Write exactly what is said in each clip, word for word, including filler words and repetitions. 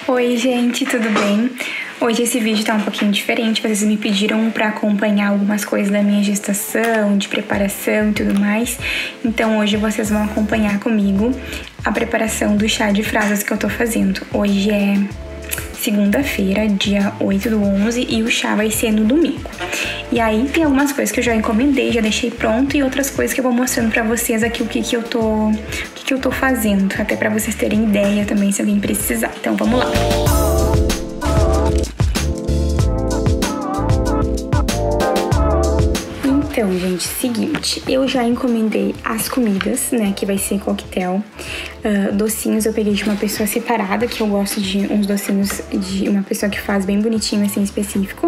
Oi gente, tudo bem? Hoje esse vídeo tá um pouquinho diferente, vocês me pediram pra acompanhar algumas coisas da minha gestação, de preparação e tudo mais. Então hoje vocês vão acompanhar comigo a preparação do chá de fraldas que eu tô fazendo. Hoje é segunda-feira, dia oito do onze, e o chá vai ser no domingo. E aí tem algumas coisas que eu já encomendei, já deixei pronto, e outras coisas que eu vou mostrando pra vocês aqui o que que eu tô, o que que eu tô fazendo, até pra vocês terem ideia também se alguém precisar. Então vamos lá. Então, gente, seguinte, eu já encomendei as comidas, né, que vai ser coquetel. Uh, docinhos eu peguei de uma pessoa separada, que eu gosto de uns docinhos de uma pessoa que faz bem bonitinho, assim, específico.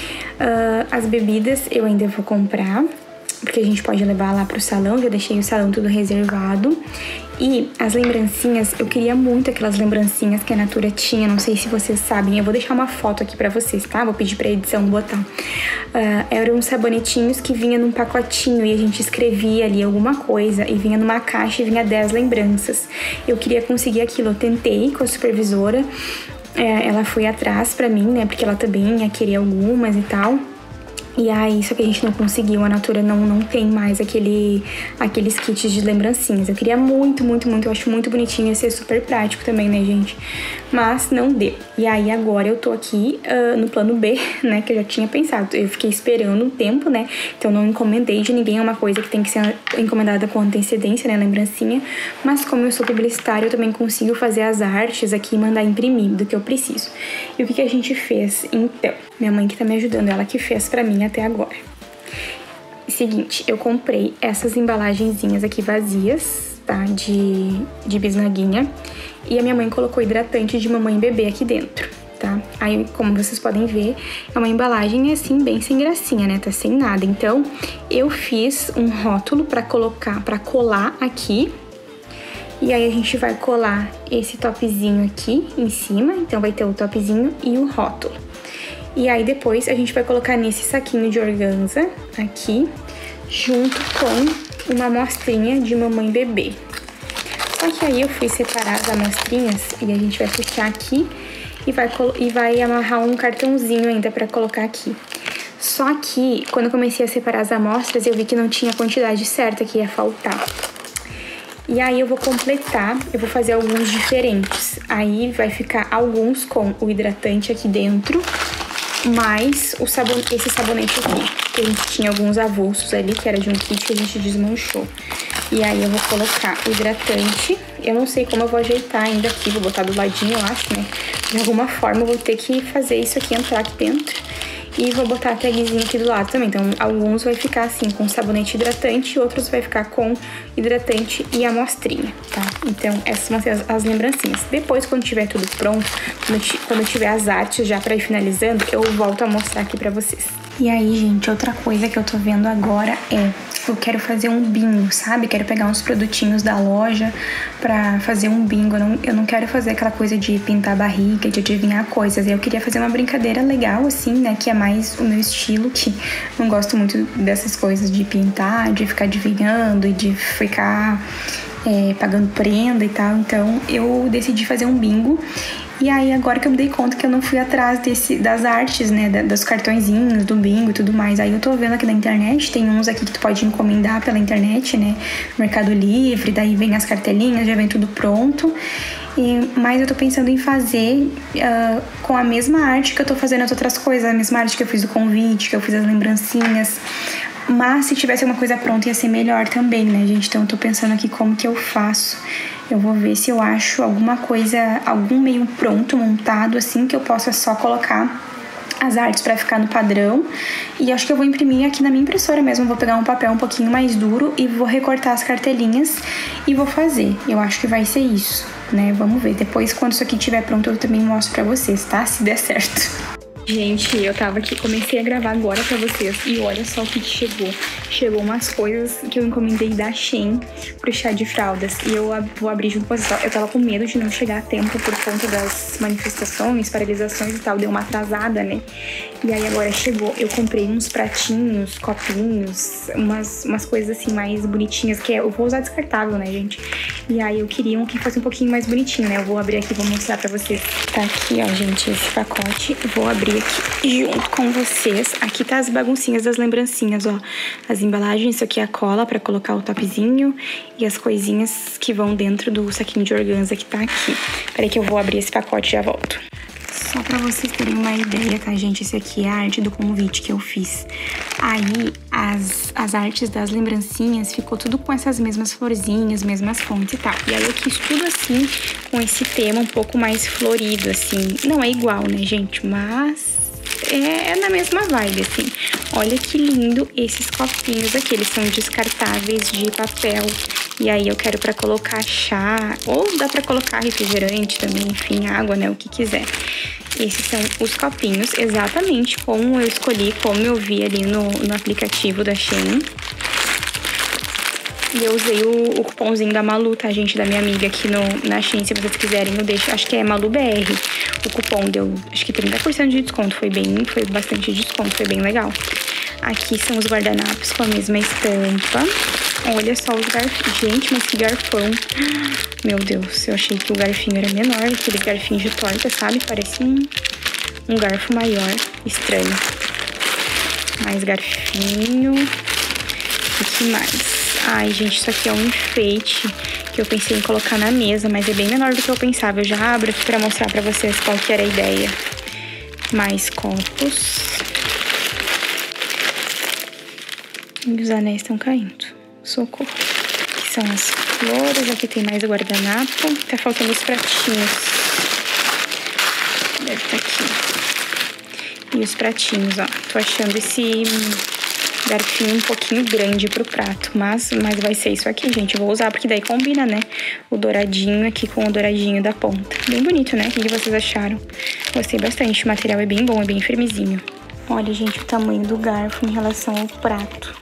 Uh, as bebidas eu ainda vou comprar, porque a gente pode levar lá pro salão, já deixei o salão tudo reservado. E as lembrancinhas, eu queria muito aquelas lembrancinhas que a Natura tinha, não sei se vocês sabem, eu vou deixar uma foto aqui pra vocês, tá? Vou pedir pra edição botar. Uh, eram uns sabonetinhos que vinha num pacotinho e a gente escrevia ali alguma coisa e vinha numa caixa e vinha dez lembranças. Eu queria conseguir aquilo, eu tentei com a supervisora, é, ela foi atrás pra mim, né, porque ela também ia querer algumas e tal. E aí, só que a gente não conseguiu, a Natura não, não tem mais aquele, aqueles kits de lembrancinhas. Eu queria muito, muito, muito, eu acho muito bonitinho, ia ser super prático também, né, gente? Mas não deu. E aí agora eu tô aqui uh, no plano B, né, que eu já tinha pensado. Eu fiquei esperando um tempo, né, então não encomendei de ninguém, é uma coisa que tem que ser encomendada com antecedência, né, lembrancinha. Mas como eu sou publicitária, eu também consigo fazer as artes aqui e mandar imprimir do que eu preciso. E o que que a gente fez, então? Minha mãe que tá me ajudando, ela que fez pra mim até agora. Seguinte, eu comprei essas embalagenzinhas aqui vazias, tá? De, de bisnaguinha. E a minha mãe colocou hidratante de mamãe e bebê aqui dentro, tá? Aí, como vocês podem ver, é uma embalagem assim, bem sem gracinha, né? Tá sem nada. Então, eu fiz um rótulo pra colocar, pra colar aqui. E aí a gente vai colar esse topzinho aqui em cima. Então, vai ter o topzinho e o rótulo. E aí depois a gente vai colocar nesse saquinho de organza aqui, junto com uma amostrinha de mamãe e bebê. Só que aí eu fui separar as amostrinhas e a gente vai puxar aqui e vai, e vai amarrar um cartãozinho ainda pra colocar aqui. Só que quando eu comecei a separar as amostras eu vi que não tinha a quantidade certa, que ia faltar. E aí eu vou completar, eu vou fazer alguns diferentes. Aí vai ficar alguns com o hidratante aqui dentro, mais o sabon esse sabonete aqui, que a gente tinha alguns avulsos ali, que era de um kit que a gente desmanchou. E aí eu vou colocar o hidratante, eu não sei como eu vou ajeitar ainda aqui, vou botar do ladinho, eu acho, né? De alguma forma eu vou ter que fazer isso aqui entrar aqui dentro. E vou botar a tagzinha aqui do lado também, então alguns vai ficar assim com sabonete hidratante e outros vai ficar com hidratante e amostrinha, tá? Então essas vão ser as, as lembrancinhas. Depois, quando tiver tudo pronto, quando tiver as artes já pra ir finalizando, eu volto a mostrar aqui pra vocês. E aí, gente, outra coisa que eu tô vendo agora é, eu quero fazer um bingo, sabe? Quero pegar uns produtinhos da loja pra fazer um bingo. Eu não, eu não quero fazer aquela coisa de pintar a barriga, de adivinhar coisas. Eu queria fazer uma brincadeira legal, assim, né? Que é mais o meu estilo, que não gosto muito dessas coisas de pintar, de ficar adivinhando e de ficar é, pagando prenda e tal. Então, eu decidi fazer um bingo. E aí, agora que eu me dei conta que eu não fui atrás desse, das artes, né, dos cartõezinhos, do bingo e tudo mais. Aí eu tô vendo aqui na internet, tem uns aqui que tu pode encomendar pela internet, né, Mercado Livre, daí vem as cartelinhas, já vem tudo pronto. E, mas eu tô pensando em fazer uh, com a mesma arte que eu tô fazendo as outras coisas, a mesma arte que eu fiz o convite, que eu fiz as lembrancinhas. Mas se tivesse uma coisa pronta ia ser melhor também, né, gente? Então eu tô pensando aqui como que eu faço. Eu vou ver se eu acho alguma coisa, algum meio pronto, montado, assim, que eu possa só colocar as artes pra ficar no padrão. E acho que eu vou imprimir aqui na minha impressora mesmo. Vou pegar um papel um pouquinho mais duro e vou recortar as cartelinhas e vou fazer. Eu acho que vai ser isso, né? Vamos ver. Depois, quando isso aqui estiver pronto, eu também mostro pra vocês, tá? Se der certo. Gente, eu tava aqui, comecei a gravar agora pra vocês e olha só o que chegou. chegou umas coisas que eu encomendei da Shein pro chá de fraldas. E eu vou abrir junto com vocês. Eu tava com medo de não chegar a tempo por conta das manifestações, paralisações e tal. Deu uma atrasada, né? E aí agora chegou. Eu comprei uns pratinhos, copinhos, umas, umas coisas assim mais bonitinhas, que eu vou usar descartável, né, gente? E aí eu queria um que fosse um pouquinho mais bonitinho, né? Eu vou abrir aqui e vou mostrar pra vocês. Tá aqui, ó, gente, esse pacote. Vou abrir aqui junto com vocês. Aqui tá as baguncinhas das lembrancinhas, ó. As embalagens, isso aqui é a cola pra colocar o topzinho e as coisinhas que vão dentro do saquinho de organza que tá aqui. Peraí que eu vou abrir esse pacote e já volto. Só pra vocês terem uma ideia, tá, gente? Esse aqui é a arte do convite que eu fiz. Aí, as, as artes das lembrancinhas ficou tudo com essas mesmas florzinhas, mesmas fontes e tal. E aí eu quis tudo assim, com esse tema um pouco mais florido, assim. Não é igual, né, gente? Mas é, é na mesma vibe, assim. Olha que lindo esses copinhos aqui. Eles são descartáveis de papel. E aí eu quero pra colocar chá, ou dá pra colocar refrigerante também, enfim, água, né, o que quiser. Esses são os copinhos, exatamente como eu escolhi, como eu vi ali no, no aplicativo da Shein. E eu usei o, o cupomzinho da Malu, tá, gente, da minha amiga aqui no, na Shein, se vocês quiserem eu deixo, acho que é Malu B R. O cupom deu, acho que trinta por cento de desconto, foi bem, foi bastante desconto, foi bem legal. Aqui são os guardanapos com a mesma estampa. Olha só os garfinhos. Gente, mas que garfão. Meu Deus, eu achei que o garfinho era menor. Aqueles garfinhos de torta, sabe? Parece um, um garfo maior. Estranho. Mais garfinho. O que mais? Ai, gente, isso aqui é um enfeite que eu pensei em colocar na mesa, mas é bem menor do que eu pensava. Eu já abro aqui pra mostrar pra vocês qual que era a ideia. Mais copos. E os anéis estão caindo. Socorro. Aqui são as flores, aqui tem mais o guardanapo. Tá faltando os pratinhos. Deve estar aqui. E os pratinhos, ó. Tô achando esse garfinho um pouquinho grande pro prato. Mas, mas vai ser isso aqui, gente. Eu vou usar porque daí combina, né? O douradinho aqui com o douradinho da ponta. Bem bonito, né? O que vocês acharam? Gostei bastante. O material é bem bom, é bem firmezinho. Olha, gente, o tamanho do garfo em relação ao prato.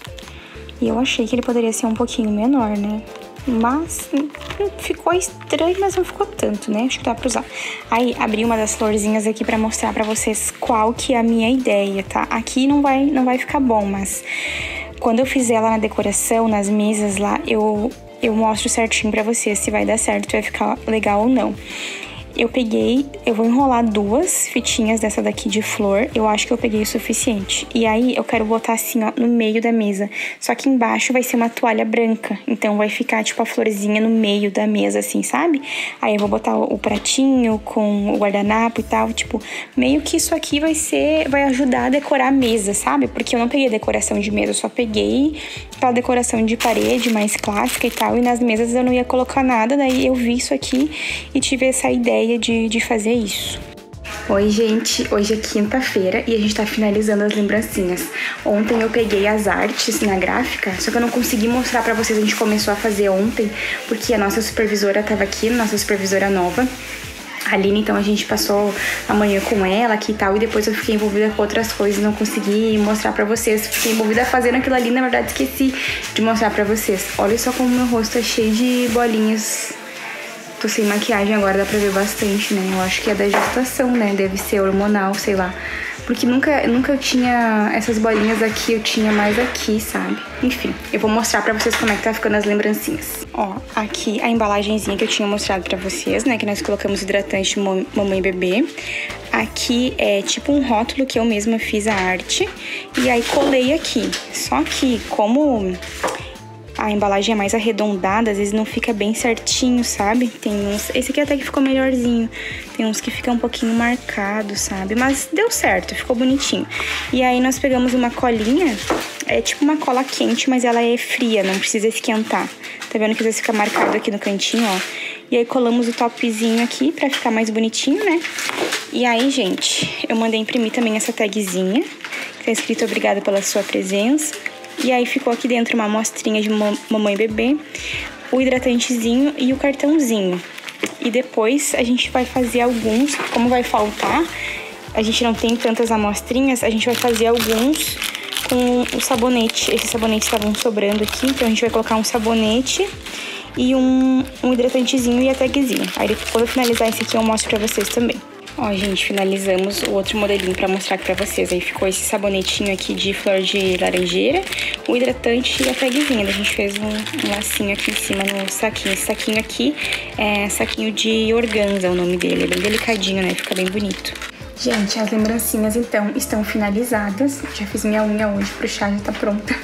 E eu achei que ele poderia ser um pouquinho menor, né? Mas ficou estranho, mas não ficou tanto, né? Acho que dá pra usar. Aí, abri uma das florzinhas aqui pra mostrar pra vocês qual que é a minha ideia, tá? Aqui não vai, não vai ficar bom, mas quando eu fizer ela na decoração, nas mesas lá, eu, eu mostro certinho pra vocês se vai dar certo, se vai ficar legal ou não. Eu peguei, eu vou enrolar duas fitinhas dessa daqui de flor. Eu acho que eu peguei o suficiente. E aí, eu quero botar assim, ó, no meio da mesa. Só que embaixo vai ser uma toalha branca. Então, vai ficar, tipo, a florzinha no meio da mesa, assim, sabe? Aí, eu vou botar o pratinho com o guardanapo e tal. Tipo, meio que isso aqui vai ser... Vai ajudar a decorar a mesa, sabe? Porque eu não peguei decoração de mesa. Eu só peguei aquela decoração de parede mais clássica e tal. E nas mesas eu não ia colocar nada. Daí, eu vi isso aqui e tive essa ideia De, de fazer isso. Oi, gente, hoje é quinta-feira e a gente tá finalizando as lembrancinhas. Ontem eu peguei as artes na gráfica, só que eu não consegui mostrar pra vocês. A gente começou a fazer ontem porque a nossa supervisora tava aqui, nossa supervisora nova, a Aline, então a gente passou a manhã com ela aqui e tal, e depois eu fiquei envolvida com outras coisas, não consegui mostrar pra vocês. Fiquei envolvida fazendo aquilo ali, na verdade esqueci de mostrar pra vocês. Olha só como meu rosto é cheio de bolinhas. Tô sem maquiagem agora, dá pra ver bastante, né? Eu acho que é da gestação, né? Deve ser hormonal, sei lá. Porque nunca, nunca eu tinha essas bolinhas aqui, eu tinha mais aqui, sabe? Enfim, eu vou mostrar pra vocês como é que tá ficando as lembrancinhas. Ó, aqui a embalagenzinha que eu tinha mostrado pra vocês, né? Que nós colocamos hidratante mamãe e bebê. Aqui é tipo um rótulo que eu mesma fiz a arte. E aí colei aqui. Só que como... a embalagem é mais arredondada, às vezes não fica bem certinho, sabe? Tem uns... Esse aqui até que ficou melhorzinho. Tem uns que ficam um pouquinho marcados, sabe? Mas deu certo, ficou bonitinho. E aí nós pegamos uma colinha, é tipo uma cola quente, mas ela é fria, não precisa esquentar. Tá vendo que às vezes fica marcado aqui no cantinho, ó? E aí colamos o topzinho aqui pra ficar mais bonitinho, né? E aí, gente, eu mandei imprimir também essa tagzinha, que tá escrito obrigada pela sua presença. E aí ficou aqui dentro uma amostrinha de mamãe e bebê, o hidratantezinho e o cartãozinho. E depois a gente vai fazer alguns, como vai faltar, a gente não tem tantas amostrinhas, a gente vai fazer alguns com o sabonete. Esses sabonetes estavam sobrando aqui, então a gente vai colocar um sabonete e um, um hidratantezinho e a tagzinha. Aí quando eu finalizar esse aqui eu mostro pra vocês também. Ó, gente, finalizamos o outro modelinho pra mostrar aqui pra vocês. Aí ficou esse sabonetinho aqui de flor de laranjeira, o hidratante e a tagzinha. A gente fez um, um lacinho aqui em cima no saquinho. Esse saquinho aqui é saquinho de organza, o nome dele. É bem delicadinho, né? Fica bem bonito. Gente, as lembrancinhas, então, estão finalizadas. Já fiz minha unha hoje pro chá, já tá pronta.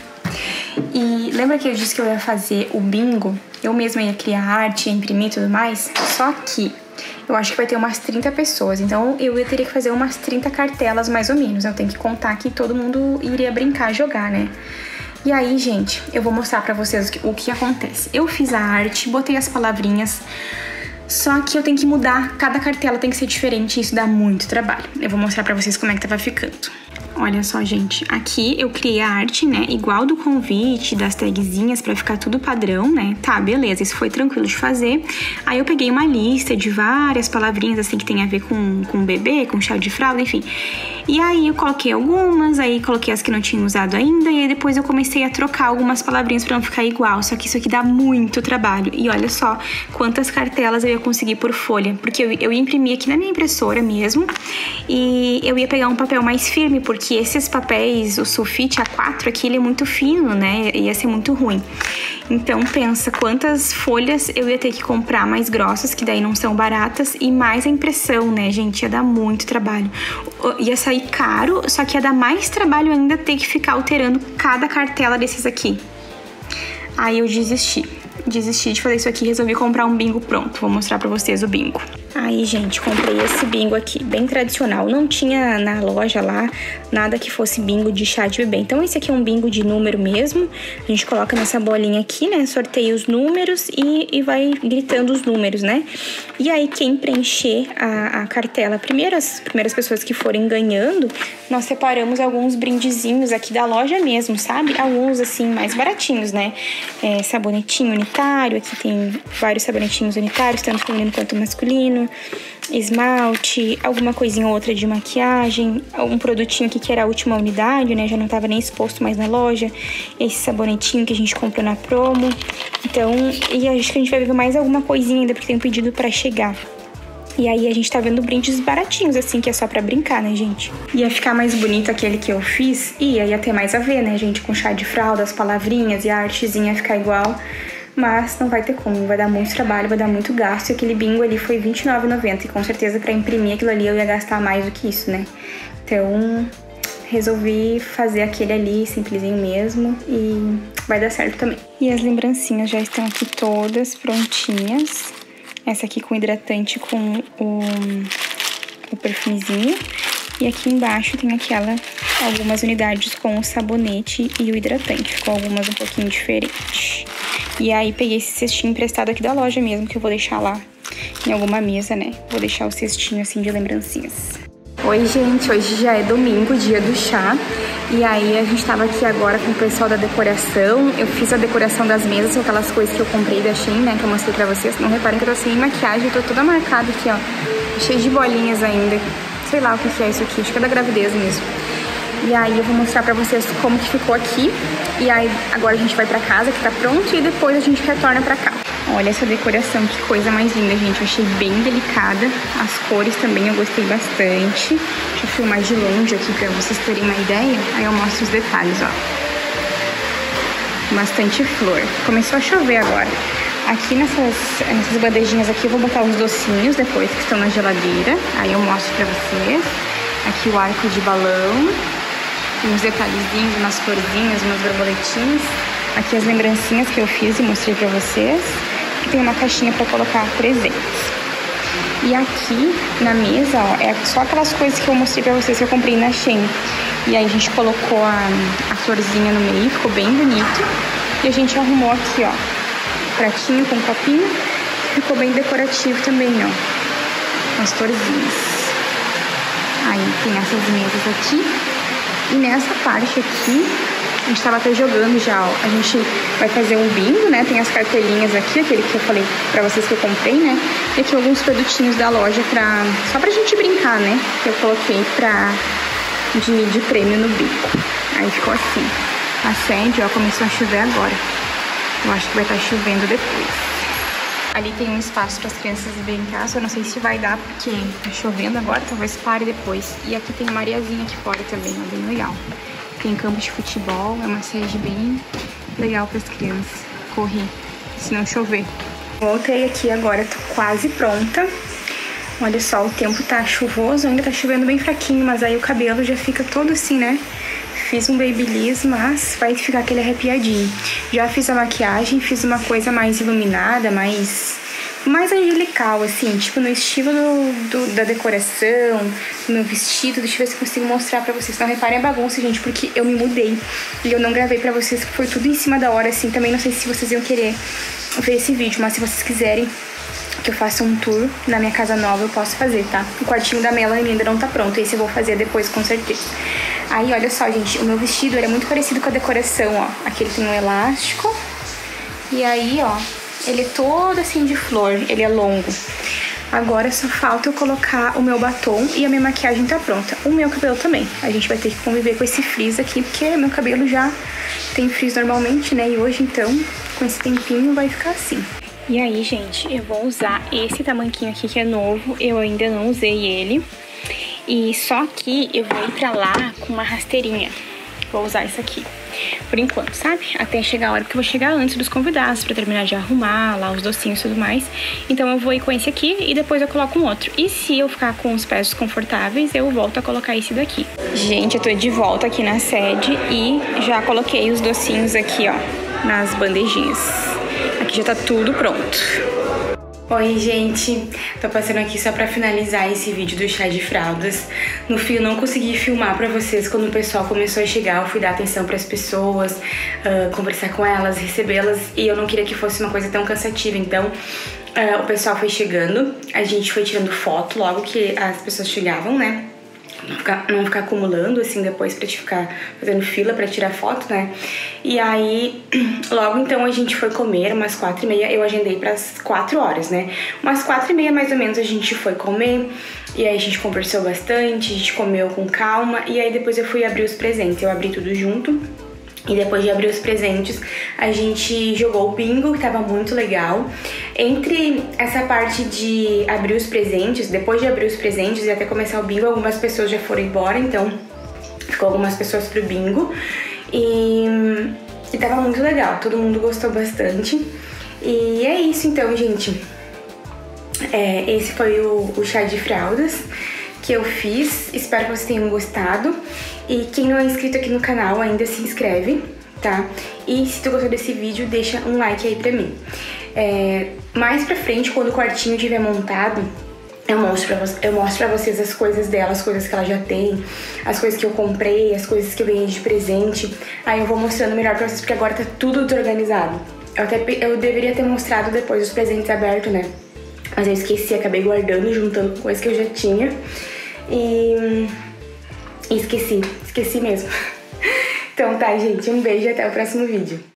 E lembra que eu disse que eu ia fazer o bingo? Eu mesma ia criar arte, imprimir e tudo mais? Só que eu acho que vai ter umas trinta pessoas, então eu teria que fazer umas trinta cartelas mais ou menos. Eu tenho que contar que todo mundo iria brincar, jogar, né? E aí, gente, eu vou mostrar pra vocês o que, o que acontece. Eu fiz a arte, botei as palavrinhas, só que eu tenho que mudar, cada cartela tem que ser diferente e isso dá muito trabalho. Eu vou mostrar pra vocês como é que tava ficando. Olha só, gente, aqui eu criei a arte, né, igual do convite, das tagzinhas, pra ficar tudo padrão, né? Tá, beleza, isso foi tranquilo de fazer. Aí eu peguei uma lista de várias palavrinhas, assim, que tem a ver com, com bebê, com chá de fralda, enfim. E aí eu coloquei algumas, aí coloquei as que não tinha usado ainda, e aí depois eu comecei a trocar algumas palavrinhas pra não ficar igual. Só que isso aqui dá muito trabalho. E olha só quantas cartelas eu ia conseguir por folha, porque eu, eu ia imprimir aqui na minha impressora mesmo, e eu ia pegar um papel mais firme, porque que esses papéis, o sulfite A quatro aqui, ele é muito fino, né? Ia ser muito ruim. Então, pensa quantas folhas eu ia ter que comprar mais grossas, que daí não são baratas, e mais a impressão, né, gente? Ia dar muito trabalho. Ia sair caro, só que ia dar mais trabalho ainda ter que ficar alterando cada cartela desses aqui. Aí eu desisti. Desisti de fazer isso aqui e resolvi comprar um bingo pronto. Vou mostrar pra vocês o bingo. Aí, gente, comprei esse bingo aqui, bem tradicional. Não tinha na loja lá nada que fosse bingo de chá de bebê. Então, esse aqui é um bingo de número mesmo. A gente coloca nessa bolinha aqui, né? Sorteia os números e, e vai gritando os números, né? E aí, quem preencher a, a cartela, primeiro, as primeiras pessoas que forem ganhando, nós separamos alguns brindezinhos aqui da loja mesmo, sabe? Alguns, assim, mais baratinhos, né? É, sabonetinho unitário. Aqui tem vários sabonetinhos unitários, tanto feminino quanto masculino. Esmalte, alguma coisinha ou outra de maquiagem, um produtinho aqui que era a última unidade, né? Já não tava nem exposto mais na loja. Esse sabonetinho que a gente comprou na promo. Então, e acho que a gente vai ver mais alguma coisinha ainda, porque tem um pedido pra chegar. E aí a gente tá vendo brindes baratinhos, assim, que é só pra brincar, né, gente? Ia ficar mais bonito aquele que eu fiz, e ia ter mais a ver, né, gente? Com chá de fralda, as palavrinhas e a artezinha ia ficar igual. Mas não vai ter como, vai dar muito trabalho, vai dar muito gasto. E aquele bingo ali foi vinte e nove reais e noventa centavos. E com certeza pra imprimir aquilo ali eu ia gastar mais do que isso, né? Então resolvi fazer aquele ali, simplesinho mesmo. E vai dar certo também. E as lembrancinhas já estão aqui todas prontinhas. Essa aqui com hidratante com o, o perfumezinho. E aqui embaixo tem aquela, algumas unidades com o sabonete e o hidratante. Ficou algumas um pouquinho diferentes. E aí peguei esse cestinho emprestado aqui da loja mesmo, que eu vou deixar lá em alguma mesa, né? Vou deixar o cestinho assim de lembrancinhas. Oi, gente, hoje já é domingo, dia do chá. E aí a gente tava aqui agora com o pessoal da decoração. Eu fiz a decoração das mesas com aquelas coisas que eu comprei da Shein, né? Que eu mostrei pra vocês. Não reparem que eu tô sem maquiagem, eu tô toda marcada aqui, ó. Cheia de bolinhas ainda. Sei lá o que é isso aqui, acho que é da gravidez mesmo. E aí eu vou mostrar pra vocês como que ficou aqui. E aí agora a gente vai pra casa, que tá pronto, e depois a gente retorna pra cá. Olha essa decoração, que coisa mais linda, gente. Eu achei bem delicada. As cores também eu gostei bastante. Deixa eu filmar de longe aqui pra vocês terem uma ideia. Aí eu mostro os detalhes, ó. Bastante flor. Começou a chover agora. Aqui nessas, nessas bandejinhas aqui eu vou botar os docinhos depois que estão na geladeira. Aí eu mostro pra vocês. Aqui o arco de balão. Uns detalhezinhos, umas florzinhas, umas borboletinhas. Aqui as lembrancinhas que eu fiz e mostrei pra vocês. Aqui tem uma caixinha pra colocar presentes. E aqui na mesa, ó, é só aquelas coisas que eu mostrei pra vocês que eu comprei na Shein. E aí a gente colocou a, a florzinha no meio, ficou bem bonito. E a gente arrumou aqui, ó, pratinho com copinho. Ficou bem decorativo também, ó. As florzinhas. Aí tem essas mesas aqui. E nessa parte aqui, a gente tava até jogando já, ó. A gente vai fazer um bingo, né? Tem as cartelinhas aqui, aquele que eu falei pra vocês que eu comprei, né? E aqui alguns produtinhos da loja pra... só pra gente brincar, né? Que eu coloquei pra... de, de prêmio no bico. Aí ficou assim. A sede, ó, começou a chover agora. Eu acho que vai estar chovendo depois. Ali tem um espaço para as crianças brincar, só não sei se vai dar porque tá chovendo agora, talvez pare depois. E aqui tem uma areiazinha aqui fora também, ó, bem legal. Tem campo de futebol, é uma sede bem legal para as crianças correr, se não chover. Voltei aqui agora, tô quase pronta. Olha só, o tempo tá chuvoso, ainda tá chovendo bem fraquinho, mas aí o cabelo já fica todo assim, né? Fiz um babyliss, mas vai ficar aquele arrepiadinho. Já fiz a maquiagem, fiz uma coisa mais iluminada, mais... mais angelical, assim, tipo no estilo do, do, da decoração, do meu vestido. Deixa eu ver se eu consigo mostrar pra vocês. Não reparem a bagunça, gente, porque eu me mudei e eu não gravei pra vocês, foi tudo em cima da hora, assim. Também não sei se vocês iam querer ver esse vídeo, mas se vocês quiserem que eu faça um tour na minha casa nova, eu posso fazer, tá? O quartinho da Melanie ainda não tá pronto, esse eu vou fazer depois, com certeza. Aí, olha só, gente, o meu vestido era muito parecido com a decoração, ó. Aqui ele tem um elástico e aí, ó, ele é todo assim de flor, ele é longo. Agora só falta eu colocar o meu batom e a minha maquiagem tá pronta. O meu cabelo também. A gente vai ter que conviver com esse frizz aqui, porque meu cabelo já tem frizz normalmente, né? E hoje, então, com esse tempinho, vai ficar assim. E aí, gente, eu vou usar esse tamanquinho aqui que é novo. Eu ainda não usei ele. E só que eu vou ir pra lá com uma rasteirinha. Vou usar isso aqui por enquanto, sabe? Até chegar a hora, porque eu vou chegar antes dos convidados pra terminar de arrumar lá os docinhos e tudo mais. Então eu vou ir com esse aqui e depois eu coloco um outro. E se eu ficar com os pés desconfortáveis, eu volto a colocar esse daqui. Gente, eu tô de volta aqui na sede e já coloquei os docinhos aqui, ó, nas bandejinhas. Aqui já tá tudo pronto. Oi, gente, tô passando aqui só pra finalizar esse vídeo do chá de fraldas. No fim, eu não consegui filmar pra vocês quando o pessoal começou a chegar. Eu fui dar atenção pras pessoas, uh, conversar com elas, recebê-las, e eu não queria que fosse uma coisa tão cansativa. Então, uh, o pessoal foi chegando, a gente foi tirando foto logo que as pessoas chegavam, né? Não ficar, não ficar acumulando, assim, depois pra te ficar fazendo fila pra tirar foto, né? E aí, logo então a gente foi comer, umas quatro e meia, eu agendei pras quatro horas, né? Umas quatro e meia mais ou menos a gente foi comer, e aí a gente conversou bastante, a gente comeu com calma, e aí depois eu fui abrir os presentes, eu abri tudo junto. E depois de abrir os presentes, a gente jogou o bingo, que tava muito legal. Entre essa parte de abrir os presentes, depois de abrir os presentes e até começar o bingo, algumas pessoas já foram embora, então ficou algumas pessoas pro bingo. E, e tava muito legal, todo mundo gostou bastante. E é isso então, gente. É, esse foi o, o chá de fraldas que eu fiz, espero que vocês tenham gostado. E quem não é inscrito aqui no canal ainda se inscreve, tá? E se tu gostou desse vídeo, deixa um like aí pra mim. É, mais pra frente, quando o quartinho estiver montado, eu mostro, pra, eu mostro pra vocês as coisas dela, as coisas que ela já tem, as coisas que eu comprei, as coisas que eu ganhei de presente. Aí eu vou mostrando melhor pra vocês, porque agora tá tudo desorganizado. Eu, até, eu deveria ter mostrado depois os presentes abertos, né? Mas eu esqueci, acabei guardando, juntando com coisas que eu já tinha. E... E esqueci, esqueci mesmo. Então tá, gente, um beijo e até o próximo vídeo.